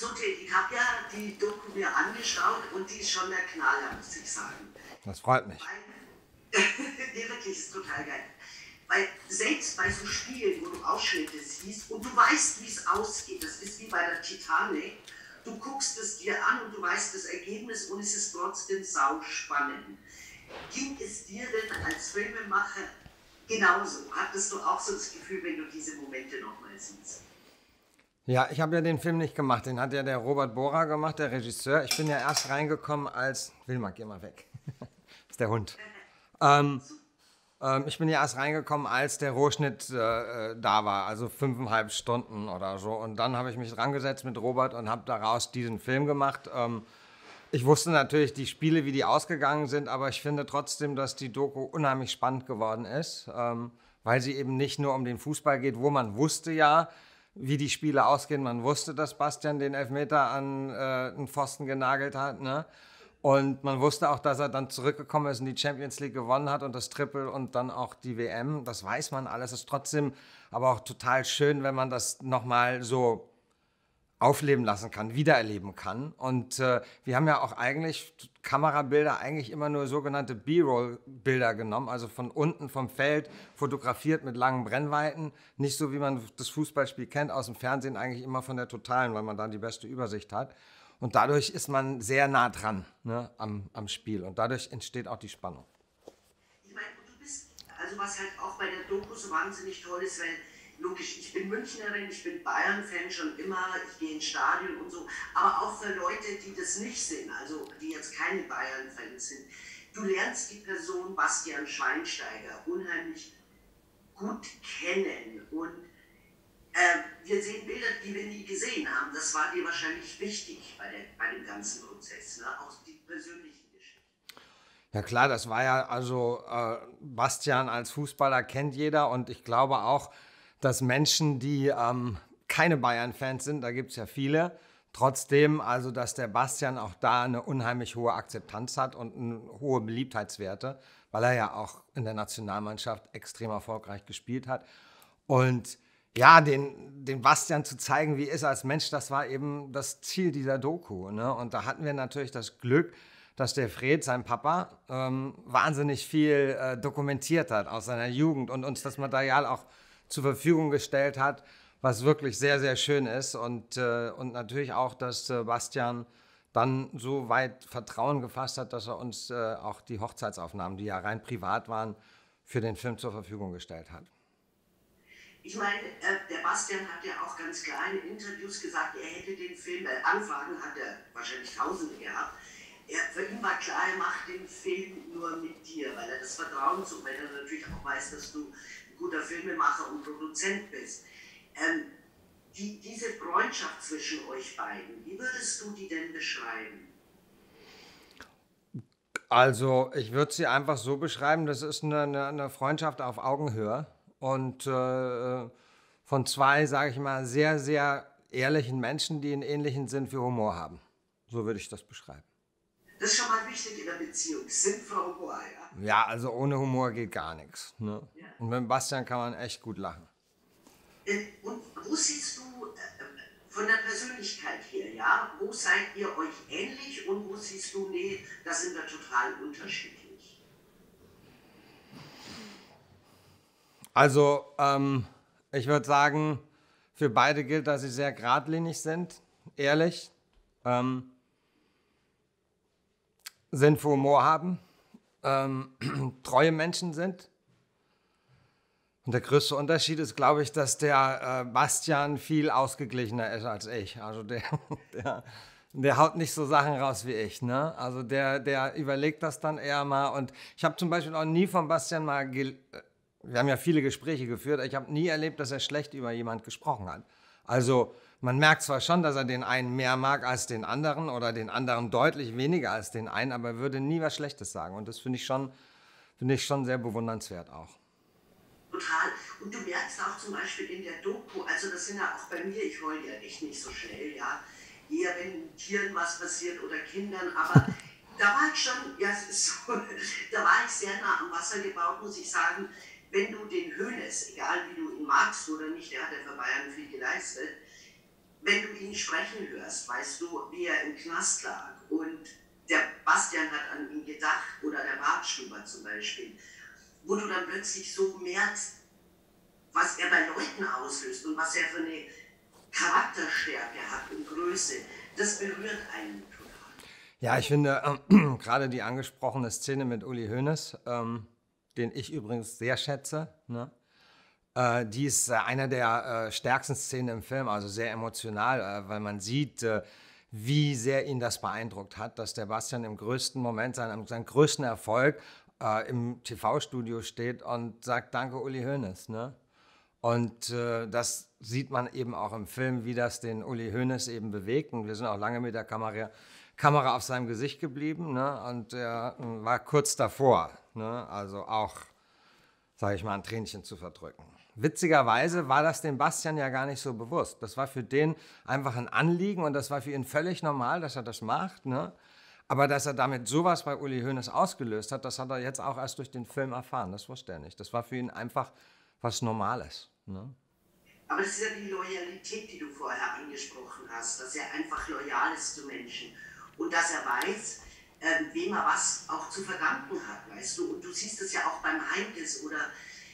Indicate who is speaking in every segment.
Speaker 1: So, ich habe ja die Doku mir angeschaut und die ist schon der Knaller, muss ich sagen.
Speaker 2: Das freut mich.
Speaker 1: Nee, wirklich, ist total geil. Weil selbst bei so Spielen, wo du Ausschnitte siehst und du weißt, wie es ausgeht, das ist wie bei der Titanic, du guckst es dir an und du weißt das Ergebnis und es ist trotzdem sauspannend. Ging es dir denn als Filmemacher genauso? Hattest du auch so das Gefühl, wenn du diese Momente nochmal siehst?
Speaker 2: Ja, ich habe ja den Film nicht gemacht, den hat ja der Robert Bora gemacht, der Regisseur. Ich bin ja erst reingekommen als... Wilma, geh mal weg. Das ist der Hund. Ich bin ja erst reingekommen, als der Rohschnitt da war, also 5,5 Stunden oder so. Und dann habe ich mich dran gesetzt mit Robert und habe daraus diesen Film gemacht. Ich wusste natürlich die Spiele, wie die ausgegangen sind, aber ich finde trotzdem, dass die Doku unheimlich spannend geworden ist, weil sie eben nicht nur um den Fußball geht, wo man wusste ja, wie die Spiele ausgehen. Man wusste, dass Bastian den Elfmeter an den Pfosten genagelt hat, ne? Und man wusste auch, dass er dann zurückgekommen ist und die Champions League gewonnen hat und das Triple und dann auch die WM. Das weiß man alles. Ist trotzdem aber auch total schön, wenn man das nochmal so aufleben lassen kann, wiedererleben kann. Und wir haben ja auch eigentlich Kamerabilder, eigentlich immer nur sogenannte B-Roll-Bilder genommen, also von unten vom Feld fotografiert mit langen Brennweiten. Nicht so, wie man das Fußballspiel kennt, aus dem Fernsehen eigentlich immer von der Totalen, weil man dann die beste Übersicht hat. Und dadurch ist man sehr nah dran, ne, am Spiel. Und dadurch entsteht auch die Spannung.
Speaker 1: Ich meine, du bist, also was halt auch bei der Doku so wahnsinnig toll ist, weil logisch, ich bin Münchnerin, ich bin Bayern-Fan schon immer, ich gehe ins Stadion und so, aber auch für Leute, die das nicht sind, also die jetzt keine Bayern-Fans sind, du lernst die Person Bastian Schweinsteiger unheimlich gut kennen und wir sehen Bilder, die wir nie gesehen haben. Das war dir wahrscheinlich wichtig bei dem ganzen Prozess, ne? Auch die persönlichen Geschichten.
Speaker 2: Ja klar, das war ja, also Bastian als Fußballer kennt jeder und ich glaube auch, dass Menschen, die keine Bayern-Fans sind, da gibt es ja viele, trotzdem, also dass der Bastian auch da eine unheimlich hohe Akzeptanz hat und hohe Beliebtheitswerte, weil er ja auch in der Nationalmannschaft extrem erfolgreich gespielt hat. Und ja, den Bastian zu zeigen, wie er ist als Mensch, das war eben das Ziel dieser Doku. Ne? Und da hatten wir natürlich das Glück, dass der Fred, sein Papa, wahnsinnig viel dokumentiert hat aus seiner Jugend und uns das Material auch zur Verfügung gestellt hat, was wirklich sehr, sehr schön ist. Und natürlich auch, dass Bastian dann so weit Vertrauen gefasst hat, dass er uns auch die Hochzeitsaufnahmen, die ja rein privat waren, für den Film zur Verfügung gestellt hat.
Speaker 1: Ich meine, der Bastian hat ja auch ganz klar in Interviews gesagt, er hätte den Film, Anfragen hat er wahrscheinlich Tausende gehabt. Für ihn war klar, er macht den Film nur mit dir, weil er das Vertrauen so, weil er natürlich auch weiß, dass du ein guter Filmemacher und Produzent bist. Diese Freundschaft zwischen euch beiden, wie würdest du die denn beschreiben?
Speaker 2: Also, ich würde sie einfach so beschreiben, das ist eine Freundschaft auf Augenhöhe und von zwei, sage ich mal, sehr, sehr ehrlichen Menschen, die einen ähnlichen Sinn für Humor haben. So würde ich das beschreiben.
Speaker 1: Das ist schon mal wichtig in der Beziehung, Sinn für Humor, ja?
Speaker 2: Ja, also ohne Humor geht gar nichts. Ne?
Speaker 1: Ja.
Speaker 2: Und mit Bastian kann man echt gut lachen.
Speaker 1: Und wo siehst du von der Persönlichkeit her, ja, wo seid ihr euch ähnlich und wo siehst du, nee, da sind wir total unterschiedlich?
Speaker 2: Also, ich würde sagen, für beide gilt, dass sie sehr geradlinig sind, ehrlich, Sinn für Humor haben, treue Menschen sind. Und der größte Unterschied ist, glaube ich, dass der Bastian viel ausgeglichener ist als ich. Also der haut nicht so Sachen raus wie ich. Ne? Also der überlegt das dann eher mal. Und ich habe zum Beispiel auch nie von Bastian mal, wir haben ja viele Gespräche geführt, ich habe nie erlebt, dass er schlecht über jemand gesprochen hat. Also man merkt zwar schon, dass er den einen mehr mag als den anderen oder den anderen deutlich weniger als den einen, aber er würde nie was Schlechtes sagen. Und das finde ich schon sehr bewundernswert auch.
Speaker 1: Total. Und du merkst auch zum Beispiel in der Doku, also das sind ja auch bei mir, ich heule ja echt nicht so schnell, ja, eher wenn Tieren was passiert oder Kindern, aber da war ich schon, ja es ist so, da war ich sehr nah am Wasser gebaut, muss ich sagen, wenn du den Hoeneß, egal wie du ihn magst oder nicht, der hat ja für Bayern viel geleistet, wenn du ihn sprechen hörst, weißt du, wie er im Knast lag und der Bastian hat an ihn gedacht oder der Bartstuber zum Beispiel, wo du dann plötzlich so merkst, was er bei Leuten auslöst und was er für eine Charakterstärke hat und Größe, das berührt einen total.
Speaker 2: Ja, ich finde gerade die angesprochene Szene mit Uli Hoeneß, den ich übrigens sehr schätze, ne? Die ist einer der stärksten Szenen im Film, also sehr emotional, weil man sieht, wie sehr ihn das beeindruckt hat, dass der Bastian im größten Moment, seinen größten Erfolg im TV-Studio steht und sagt, danke Uli Hoeneß. Ne? Und das sieht man eben auch im Film, wie das den Uli Hoeneß eben bewegt. Und wir sind auch lange mit der Kamera auf seinem Gesicht geblieben. Ne? Und er war kurz davor, ne? Also auch, sage ich mal, ein Tränchen zu verdrücken. Witzigerweise war das dem Bastian ja gar nicht so bewusst. Das war für den einfach ein Anliegen und das war für ihn völlig normal, dass er das macht. Ne? Aber dass er damit sowas bei Uli Hoeneß ausgelöst hat, das hat er jetzt auch erst durch den Film erfahren. Das wusste er nicht. Das war für ihn einfach was Normales. Ne?
Speaker 1: Aber das ist ja die Loyalität, die du vorher angesprochen hast, dass er einfach loyal ist zu Menschen und dass er weiß, wem er was auch zu verdanken hat, weißt du. Und du siehst es ja auch beim Heinkes oder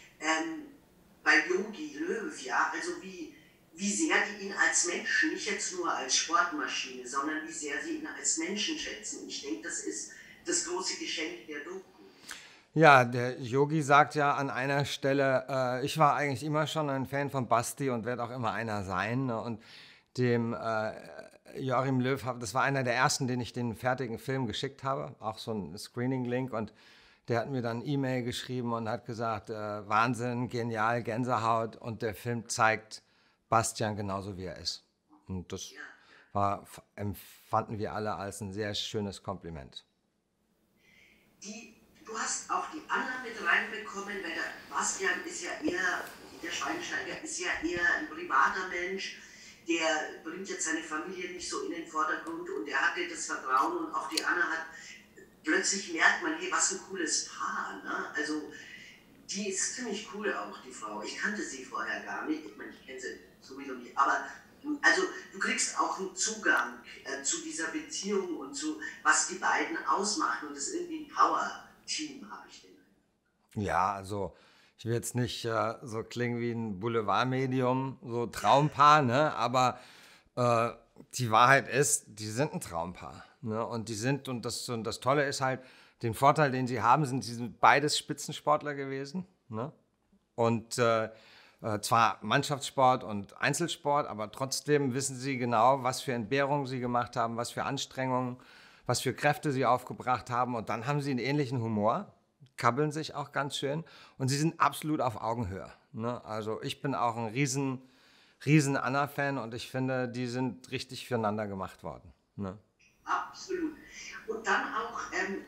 Speaker 1: bei Jogi Löw, ja, also wie sehr die ihn als Menschen, nicht jetzt nur als Sportmaschine, sondern wie sehr sie ihn als Menschen schätzen. Ich denke, das ist das große Geschenk der Doku.
Speaker 2: Ja, der Yogi sagt ja an einer Stelle, ich war eigentlich immer schon ein Fan von Basti und werde auch immer einer sein. Ne? Und dem Joachim Löw, das war einer der ersten, den ich den fertigen Film geschickt habe, auch so ein Screening-Link. Und der hat mir dann E-Mail geschrieben und hat gesagt, Wahnsinn, genial, Gänsehaut. Und der Film zeigt Bastian genauso, wie er ist. Und das empfanden wir alle als ein sehr schönes Kompliment.
Speaker 1: Du hast auch die Anna mit reinbekommen, weil der Bastian ist ja eher, der Schweinsteiger ist ja eher ein privater Mensch, der bringt jetzt seine Familie nicht so in den Vordergrund und er hatte das Vertrauen und auch die Anna hat, plötzlich merkt man, hey, was ein cooles Paar, ne? Also die ist ziemlich cool auch, die Frau. Ich kannte sie vorher gar nicht, ich meine, ich kenne sie sowieso nicht, aber also du kriegst auch einen Zugang zu dieser Beziehung und zu was die beiden ausmachen und das ist irgendwie ein Power-Team, habe ich den.
Speaker 2: Ja, also ich will jetzt nicht so klingen wie ein Boulevardmedium, so Traumpaar, ne? Aber die Wahrheit ist, die sind ein Traumpaar. Ne? Und das Tolle ist halt, den Vorteil, den sie haben, sie sind beides Spitzensportler gewesen. Ne? Und zwar Mannschaftssport und Einzelsport, aber trotzdem wissen sie genau, was für Entbehrungen sie gemacht haben, was für Anstrengungen, was für Kräfte sie aufgebracht haben. Und dann haben sie einen ähnlichen Humor, kabbeln sich auch ganz schön und sie sind absolut auf Augenhöhe. Ne? Also ich bin auch ein riesen Anna-Fan und ich finde, die sind richtig füreinander gemacht worden. Ne?
Speaker 1: Absolut. Und dann auch,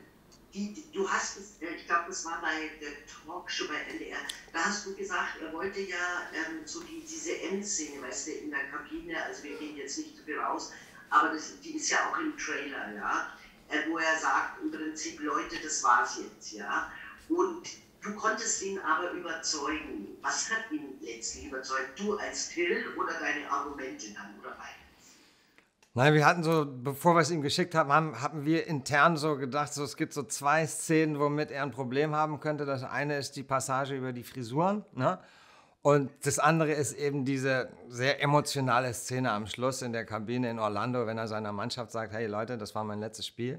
Speaker 1: du hast es, ich glaube, das war bei der Talkshow bei NDR, da hast du gesagt, er wollte ja so diese Endszene, weißt du, in der Kabine, also wir gehen jetzt nicht so viel raus, aber die ist ja auch im Trailer, ja, wo er sagt, im Prinzip, Leute, das war's jetzt, ja. Und du konntest ihn aber überzeugen. Was hat ihn letztlich überzeugt? Du als Till oder deine Argumente dann oder beide?
Speaker 2: Nein, wir hatten so, bevor wir es ihm geschickt haben, hatten wir intern so gedacht, so, es gibt so zwei Szenen, womit er ein Problem haben könnte. Das eine ist die Passage über die Frisuren, ne? Und das andere ist eben diese sehr emotionale Szene am Schluss in der Kabine in Orlando, wenn er seiner Mannschaft sagt, hey Leute, das war mein letztes Spiel.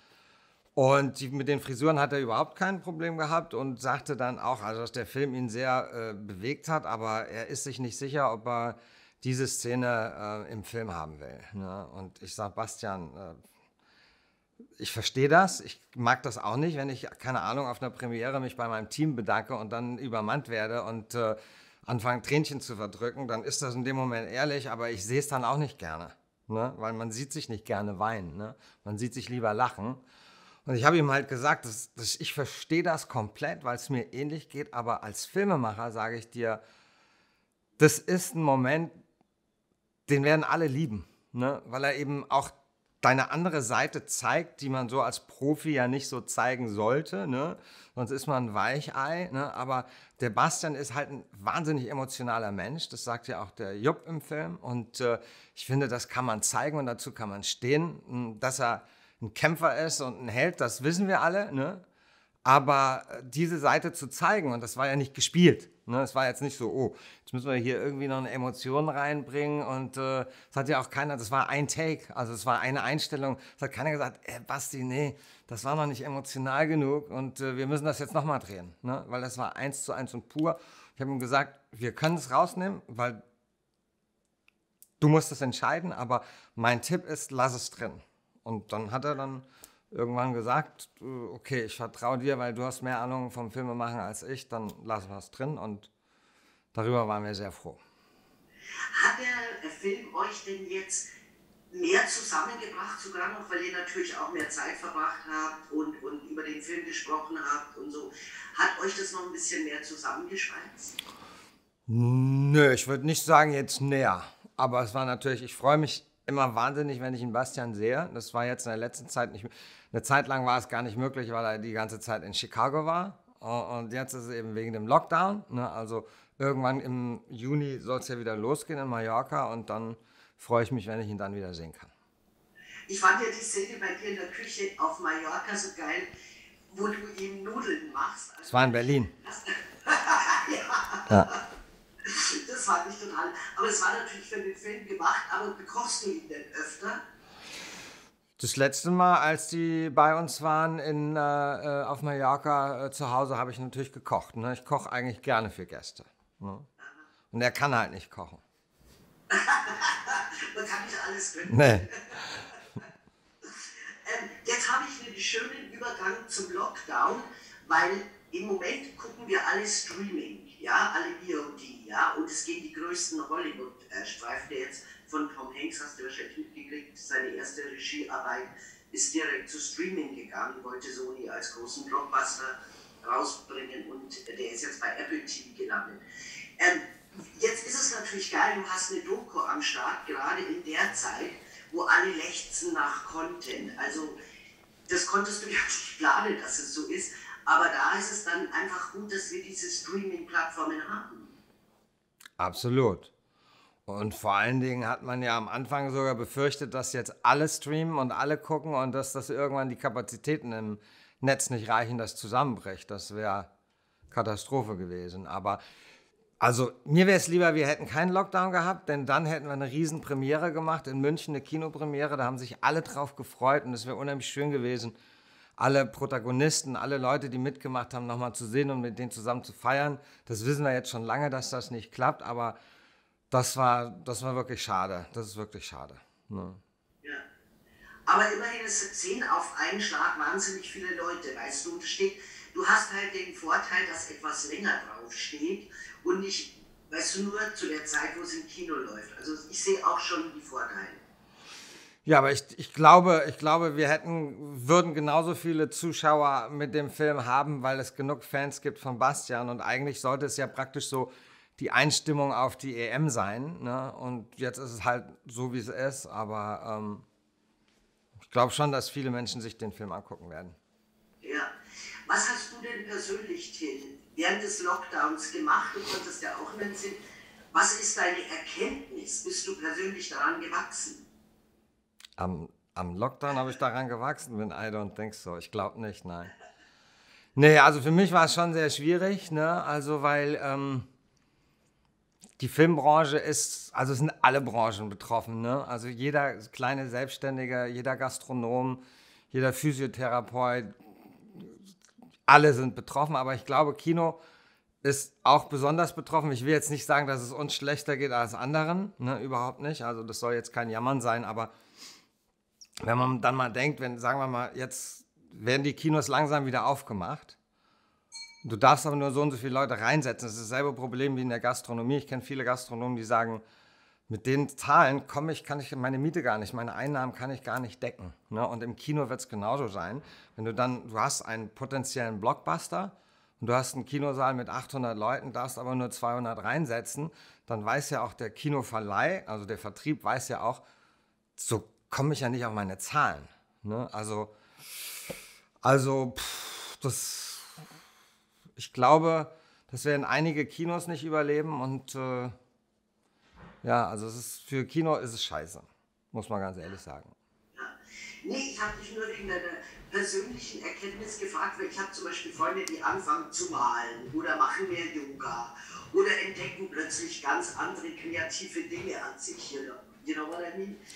Speaker 2: Und mit den Frisuren hat er überhaupt kein Problem gehabt und sagte dann auch, also dass der Film ihn sehr bewegt hat, aber er ist sich nicht sicher, ob er diese Szene im Film haben will. Ne? Und ich sage, Bastian, ich verstehe das, ich mag das auch nicht, wenn ich, keine Ahnung, auf einer Premiere mich bei meinem Team bedanke und dann übermannt werde und anfange Tränchen zu verdrücken, dann ist das in dem Moment ehrlich, aber ich sehe es dann auch nicht gerne. Ne? Weil man sieht sich nicht gerne weinen, ne? Man sieht sich lieber lachen. Und ich habe ihm halt gesagt, ich verstehe das komplett, weil es mir ähnlich geht, aber als Filmemacher sage ich dir, das ist ein Moment, den werden alle lieben, ne? Weil er eben auch deine andere Seite zeigt, die man so als Profi ja nicht so zeigen sollte, ne? Sonst ist man ein Weichei, ne? Aber der Bastian ist halt ein wahnsinnig emotionaler Mensch, das sagt ja auch der Jupp im Film und ich finde, das kann man zeigen und dazu kann man stehen, dass er ein Kämpfer ist und ein Held, das wissen wir alle, ne? Aber diese Seite zu zeigen, und das war ja nicht gespielt, ne? Es war jetzt nicht so, oh, jetzt müssen wir hier irgendwie noch eine Emotion reinbringen und das hat ja auch keiner, das war ein Take, also es war eine Einstellung, es hat keiner gesagt, Basti, nee, das war noch nicht emotional genug und wir müssen das jetzt nochmal drehen, ne? Weil das war 1:1 und pur. Ich habe ihm gesagt, wir können es rausnehmen, weil du musst es entscheiden, aber mein Tipp ist, lass es drin. Und dann hat er dann irgendwann gesagt, okay, ich vertraue dir, weil du hast mehr Ahnung vom Filmemachen als ich, dann lassen wir es drin und darüber waren wir sehr froh.
Speaker 1: Hat der Film euch denn jetzt mehr zusammengebracht, sogar noch, weil ihr natürlich auch mehr Zeit verbracht habt und über den Film gesprochen habt und so. Hat euch das noch ein bisschen mehr zusammengeschweißt?
Speaker 2: Nö, ich würde nicht sagen jetzt näher, aber es war natürlich, ich freue mich immer wahnsinnig, wenn ich einen Bastian sehe. Das war jetzt in der letzten Zeit nicht, eine Zeit lang war es gar nicht möglich, weil er die ganze Zeit in Chicago war. Und jetzt ist es eben wegen dem Lockdown, ne? Also irgendwann im Juni soll es ja wieder losgehen in Mallorca und dann freue ich mich, wenn ich ihn dann wieder sehen kann.
Speaker 1: Ich fand ja die Szene bei dir in der Küche auf Mallorca so geil, wo du ihm Nudeln machst.
Speaker 2: Es war in Berlin.
Speaker 1: Ja. Das fand ich total. Aber es war natürlich für den Film gemacht, aber bekochst du ihn denn öfter?
Speaker 2: Das letzte Mal, als die bei uns waren auf Mallorca zu Hause, habe ich natürlich gekocht. Ne? Ich koche eigentlich gerne für Gäste. Ne? Und er kann halt nicht kochen.
Speaker 1: Man kann nicht alles können.
Speaker 2: Nee.
Speaker 1: Jetzt habe ich einen schönen Übergang zum Lockdown, weil im Moment gucken wir alle Streaming, ja, alle VOD, ja, und es gehen die größten Hollywood-Streifen, der jetzt von Tom Hanks, hast du wahrscheinlich mitgekriegt, seine erste Regiearbeit ist direkt zu Streaming gegangen, wollte Sony als großen Blockbuster rausbringen und der ist jetzt bei Apple TV gelandet. Jetzt ist es natürlich geil, du hast eine Doku am Start, gerade in der Zeit, wo alle lechzen nach Content. Also das konntest du ja nicht planen, dass es so ist, aber da ist es dann einfach gut, dass wir diese Streaming-Plattformen haben.
Speaker 2: Absolut. Und vor allen Dingen hat man ja am Anfang sogar befürchtet, dass jetzt alle streamen und alle gucken und dass das irgendwann die Kapazitäten im Netz nicht reichen, das zusammenbricht. Das wäre Katastrophe gewesen. Aber also mir wäre es lieber, wir hätten keinen Lockdown gehabt, denn dann hätten wir eine riesen Premiere gemacht in München, eine Kinopremiere. Da haben sich alle drauf gefreut und es wäre unheimlich schön gewesen, alle Protagonisten, alle Leute, die mitgemacht haben, nochmal zu sehen und mit denen zusammen zu feiern. Das wissen wir jetzt schon lange, dass das nicht klappt, aber das war wirklich schade. Das ist wirklich schade. Ne?
Speaker 1: Ja. Aber immerhin, es sehen auf einen Schlag wahnsinnig viele Leute, weißt du, du hast halt den Vorteil, dass etwas länger draufsteht und nicht, weißt du, nur zu der Zeit, wo es im Kino läuft. Also ich sehe auch schon die Vorteile.
Speaker 2: Ja, aber ich glaube, wir würden genauso viele Zuschauer mit dem Film haben, weil es genug Fans gibt von Bastian und eigentlich sollte es ja praktisch so die Einstimmung auf die EM sein, ne? Und jetzt ist es halt so, wie es ist, aber ich glaube schon, dass viele Menschen sich den Film angucken werden.
Speaker 1: Ja. Was hast du denn persönlich, Till, während des Lockdowns gemacht? Du konntest ja auch einen Sinn. Was ist deine Erkenntnis? Bist du persönlich daran gewachsen?
Speaker 2: Am Lockdown habe ich daran gewachsen, wenn I don't think so. Ich glaube nicht, nein. Nee, also für mich war es schon sehr schwierig, ne? Also weil die Filmbranche es sind alle Branchen betroffen, ne? Also jeder kleine Selbstständige, jeder Gastronom, jeder Physiotherapeut, alle sind betroffen, aber ich glaube, Kino ist auch besonders betroffen. Ich will jetzt nicht sagen, dass es uns schlechter geht als anderen, ne? Überhaupt nicht. Also das soll jetzt kein Jammern sein, aber wenn man dann mal denkt, sagen wir mal, jetzt werden die Kinos langsam wieder aufgemacht. Du darfst aber nur so und so viele Leute reinsetzen. Das ist dasselbe Problem wie in der Gastronomie. Ich kenne viele Gastronomen, die sagen, mit den Zahlen kann ich meine Miete gar nicht, meine Einnahmen kann ich gar nicht decken. Ne? Und im Kino wird es genauso sein. Wenn du hast einen potenziellen Blockbuster und du hast einen Kinosaal mit 800 Leuten, darfst aber nur 200 reinsetzen, dann weiß ja auch der Kinoverleih, also der Vertrieb weiß ja auch, so komme ich ja nicht auf meine Zahlen. Ne? Ich glaube, das werden einige Kinos nicht überleben und ja, also für Kino ist es scheiße, muss man ganz ehrlich sagen.
Speaker 1: Ja. Nee, ich habe dich nur wegen deiner persönlichen Erkenntnis gefragt, weil ich habe zum Beispiel Freunde, die anfangen zu malen oder machen mehr Yoga oder entdecken plötzlich ganz andere kreative Dinge an sich. You know what I mean?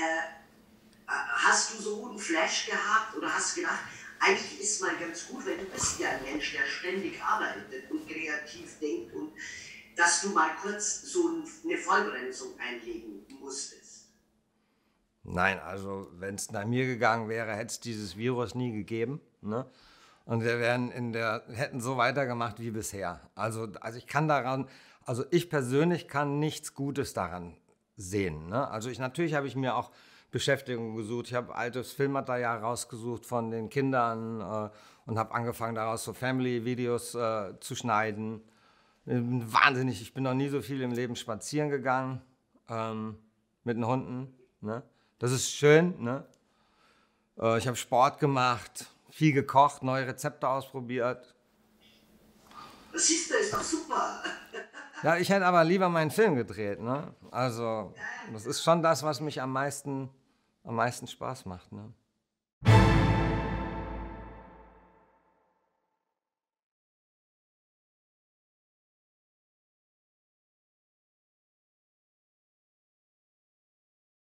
Speaker 1: Hast du so einen Flash gehabt oder hast gedacht, eigentlich ist mal ganz gut, weil du bist ja ein Mensch, der ständig arbeitet und kreativ denkt und dass du mal kurz so eine Vollbremsung einlegen musstest?
Speaker 2: Nein, also wenn es nach mir gegangen wäre, hätte es dieses Virus nie gegeben. Ne? Und wir hätten so weitergemacht wie bisher. Also ich persönlich kann nichts Gutes daran sehen. Ne? Natürlich habe ich mir auch Beschäftigung gesucht. Ich habe altes Filmmaterial rausgesucht von den Kindern und habe angefangen, daraus so Family-Videos zu schneiden. Wahnsinnig, ich bin noch nie so viel im Leben spazieren gegangen mit den Hunden. Ne? Das ist schön. Ne? Ich habe Sport gemacht, viel gekocht, neue Rezepte ausprobiert.
Speaker 1: Das siehst du, ist doch super.
Speaker 2: Ja, ich hätte aber lieber meinen Film gedreht. Ne? Also, das ist schon das, was mich am meisten Spaß macht. Ne?